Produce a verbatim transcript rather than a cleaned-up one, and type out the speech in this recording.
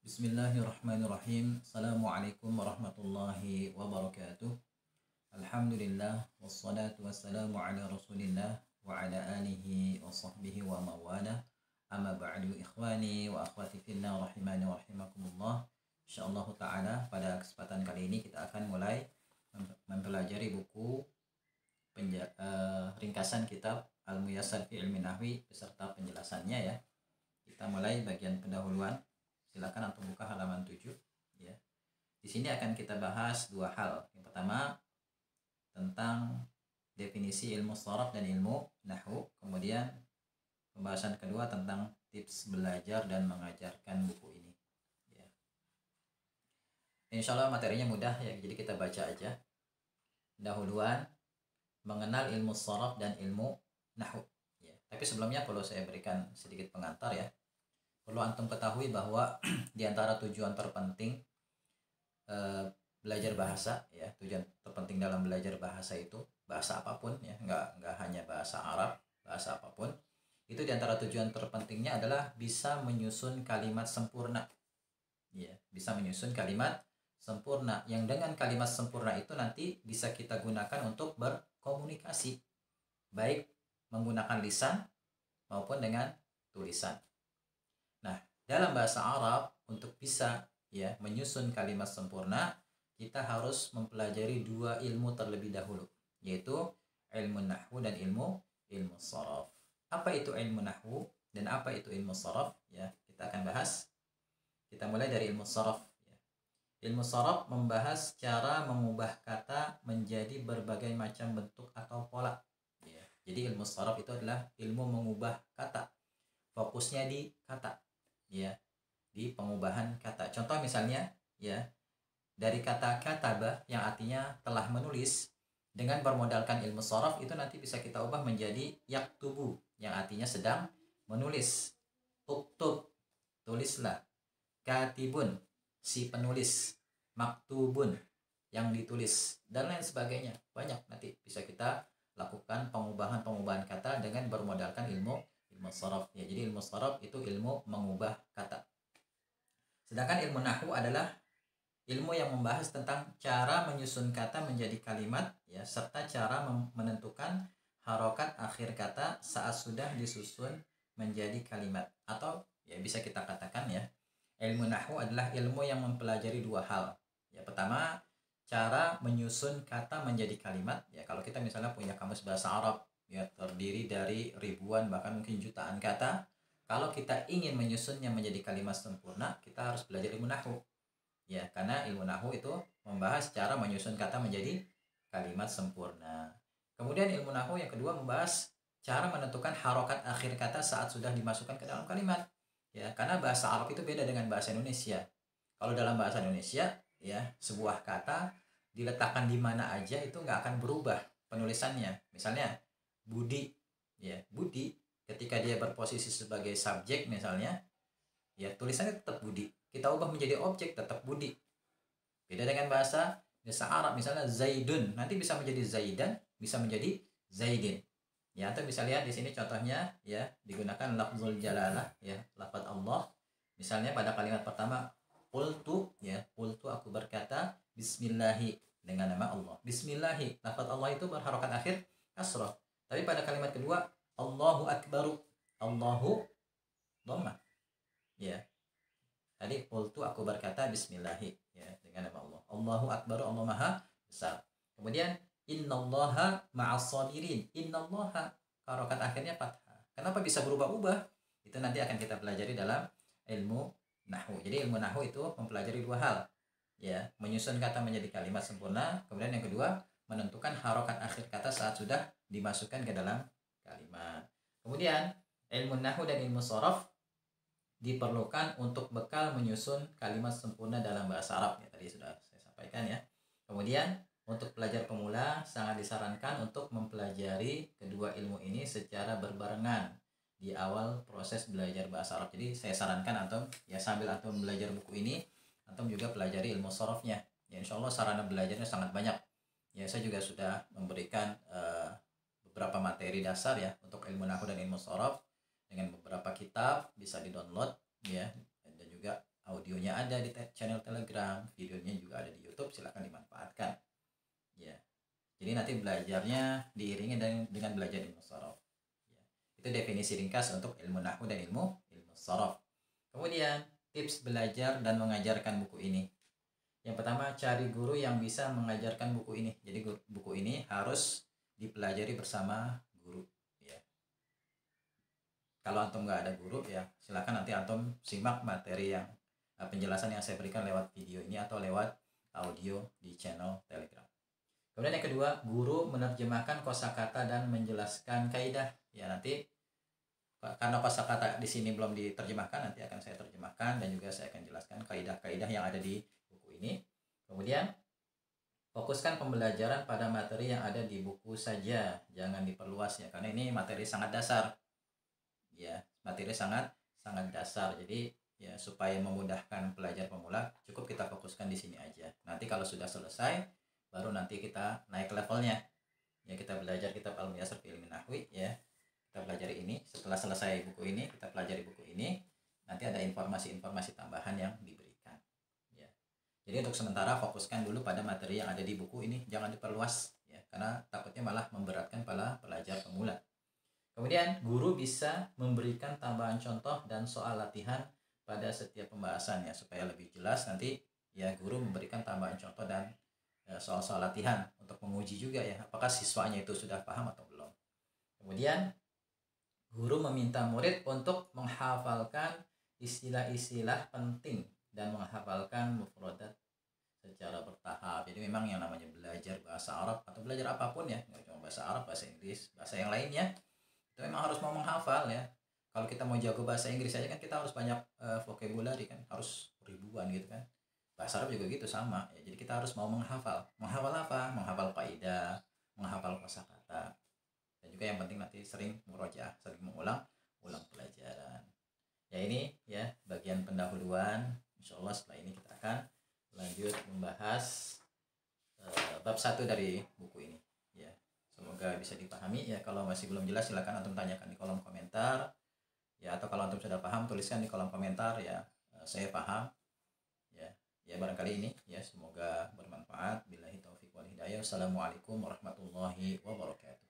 Bismillahirrahmanirrahim. Assalamualaikum warahmatullahi wabarakatuh. Alhamdulillah wassalatu wassalamu ala Rasulillah wa ala alihi wa sahbihi wa mawala. Amma ba'du, ikhwani wa akhwati fillah rahimani wa rahimakumullah. Insyaallah taala pada kesempatan kali ini kita akan mulai mempelajari buku penja- uh, ringkasan kitab Al-Muyassar fi Ilmi Nahwi beserta penjelasannya ya. Kita mulai bagian pendahuluan. Silakan untuk buka halaman tujuh ya. Di sini akan kita bahas dua hal. Yang pertama tentang definisi ilmu sharaf dan ilmu nahwu. Kemudian pembahasan kedua tentang tips belajar dan mengajarkan buku ini ya. Insya Allah materinya mudah ya, jadi kita baca aja. Pendahuluan mengenal ilmu sharaf dan ilmu nahwu ya. Tapi sebelumnya perlu saya berikan sedikit pengantar ya. Perlu antum ketahui bahwa di antara tujuan terpenting e, belajar bahasa ya, tujuan terpenting dalam belajar bahasa itu bahasa apapun ya, nggak nggak hanya bahasa Arab, bahasa apapun itu di antara tujuan terpentingnya adalah bisa menyusun kalimat sempurna ya, bisa menyusun kalimat sempurna yang dengan kalimat sempurna itu nanti bisa kita gunakan untuk berkomunikasi baik menggunakan lisan maupun dengan tulisan. Nah, dalam bahasa Arab untuk bisa ya menyusun kalimat sempurna, kita harus mempelajari dua ilmu terlebih dahulu, yaitu ilmu nahwu dan ilmu ilmu sharaf. Apa itu ilmu nahwu dan apa itu ilmu sharaf? Ya, kita akan bahas. Kita mulai dari ilmu sharaf ya. Ilmu sharaf membahas cara mengubah kata menjadi berbagai macam bentuk atau pola. Ya. Jadi ilmu sharaf itu adalah ilmu mengubah kata. Fokusnya di kata. Ya, di pengubahan kata. Contoh misalnya ya, dari kata kataba yang artinya telah menulis, dengan bermodalkan ilmu sharaf itu nanti bisa kita ubah menjadi yaktubu yang artinya sedang menulis. Uktub, tulislah. Katibun, si penulis. Maktubun, yang ditulis, dan lain sebagainya. Banyak nanti bisa kita lakukan pengubahan-pengubahan kata dengan bermodalkan ilmu ilmu sharaf ya. Jadi ilmu sharaf itu ilmu mengubah kata. Sedangkan ilmu nahwu adalah ilmu yang membahas tentang cara menyusun kata menjadi kalimat ya, serta cara menentukan harokat akhir kata saat sudah disusun menjadi kalimat. Atau ya bisa kita katakan ya, ilmu nahwu adalah ilmu yang mempelajari dua hal. Ya, pertama cara menyusun kata menjadi kalimat ya. Kalau kita misalnya punya kamus bahasa Arab ya, terdiri dari ribuan bahkan mungkin jutaan kata, kalau kita ingin menyusunnya menjadi kalimat sempurna, kita harus belajar ilmu nahwu ya, karena ilmu nahwu itu membahas cara menyusun kata menjadi kalimat sempurna. Kemudian ilmu nahwu yang kedua membahas cara menentukan harokat akhir kata saat sudah dimasukkan ke dalam kalimat ya, karena bahasa Arab itu beda dengan bahasa Indonesia. Kalau dalam bahasa Indonesia ya, sebuah kata diletakkan di mana aja itu nggak akan berubah penulisannya. Misalnya Budi ya, Budi ketika dia berposisi sebagai subjek misalnya ya, tulisannya tetap Budi. Kita ubah menjadi objek tetap Budi. Beda dengan bahasa bahasa Arab, misalnya Zaidun nanti bisa menjadi Zaidan, bisa menjadi Zaidin. Ya, atau bisa lihat di sini contohnya ya, digunakan lafzul jalalah ya, lafaz Allah. Misalnya pada kalimat pertama qultu ya, qultu aku berkata bismillahi dengan nama Allah. Bismillahi, lafaz Allah itu berharokat akhir kasrah. Tapi pada kalimat kedua Allahu akbaru, Allahu dhammah. Ya. Tadi qultu aku berkata bismillahi ya, dengan nama Allah. Allahu akbaru, Allah Maha besar. Kemudian innallaha ma'as sabirin. Innallaha harokat akhirnya fathah. Kenapa bisa berubah-ubah? Itu nanti akan kita pelajari dalam ilmu nahwu. Jadi ilmu nahwu itu mempelajari dua hal. Ya, menyusun kata menjadi kalimat sempurna, kemudian yang kedua menentukan harokat akhir kata saat sudah dimasukkan ke dalam kalimat. Kemudian ilmu nahwu dan ilmu sharaf diperlukan untuk bekal menyusun kalimat sempurna dalam bahasa Arab ya, tadi sudah saya sampaikan ya. Kemudian untuk pelajar pemula sangat disarankan untuk mempelajari kedua ilmu ini secara berbarengan di awal proses belajar bahasa Arab. Jadi saya sarankan antum ya, sambil antum belajar buku ini, antum juga pelajari ilmu sharafnya. Ya, insya Allah sarana belajarnya sangat banyak. Ya, saya juga sudah memberikan uh, beberapa materi dasar ya untuk ilmu nahwu dan ilmu sharaf dengan beberapa kitab, bisa di-download ya, dan juga audionya ada di te- channel Telegram, videonya juga ada di YouTube, silahkan dimanfaatkan. Ya. Jadi nanti belajarnya diiringi dengan, dengan belajar ilmu shorof. Ya. Itu definisi ringkas untuk ilmu nahwu dan ilmu ilmu shorof. Kemudian tips belajar dan mengajarkan buku ini. Yang pertama, cari guru yang bisa mengajarkan buku ini. Jadi buku ini harus dipelajari bersama guru. Ya. Kalau antum nggak ada guru, ya silakan nanti antum simak materi yang penjelasan yang saya berikan lewat video ini atau lewat audio di channel Telegram. Kemudian yang kedua, guru menerjemahkan kosakata dan menjelaskan kaidah. Ya nanti karena kosakata di sini belum diterjemahkan, nanti akan saya terjemahkan dan juga saya akan jelaskan kaidah-kaidah yang ada di buku ini. Kemudian fokuskan pembelajaran pada materi yang ada di buku saja, jangan diperluas ya, karena ini materi sangat dasar. Ya, materi sangat sangat dasar. Jadi ya supaya memudahkan pelajar pemula, cukup kita fokuskan di sini aja. Nanti kalau sudah selesai, baru nanti kita naik levelnya. Ya kita belajar kitab Al-Muyassar fi Ilmin Nahwi ya. Kita pelajari ini, setelah selesai buku ini, kita pelajari buku ini, nanti ada informasi-informasi tambahan yang diberikan. Ya. Jadi untuk sementara fokuskan dulu pada materi yang ada di buku ini, jangan diperluas ya, karena takutnya malah memberatkan para pelajar pemula. Kemudian guru bisa memberikan tambahan contoh dan soal latihan pada setiap pembahasan ya, supaya lebih jelas nanti ya guru memberikan tambahan contoh dan ya, soal-soal latihan untuk menguji juga ya apakah siswanya itu sudah paham atau belum. Kemudian guru meminta murid untuk menghafalkan istilah-istilah penting dan menghafalkan mufradat secara bertahap. Jadi memang yang namanya belajar bahasa Arab atau belajar apapun ya, nggak cuma bahasa Arab, bahasa Inggris, bahasa yang lainnya, itu memang harus mau menghafal ya. Kalau kita mau jago bahasa Inggris aja kan kita harus banyak uh, vocabulary kan, harus ribuan gitu kan. Bahasa Arab juga gitu sama ya. Jadi kita harus mau menghafal. Menghafal apa? Menghafal kaidah, menghafal kosakata. Dan juga yang penting nanti sering murojaah, sering mengulang ulang pelajaran. Ya ini ya bagian pendahuluan. Insyaallah setelah ini kita akan lanjut membahas uh, bab satu dari buku ini ya. Semoga bisa dipahami ya. Kalau masih belum jelas silakan antum tanyakan di kolom komentar ya, atau kalau antum sudah paham tuliskan di kolom komentar ya, saya paham ya. Ya barangkali ini ya, semoga bermanfaat. Billahi taufiq wal hidayah. Wassalamualaikum warahmatullahi wabarakatuh.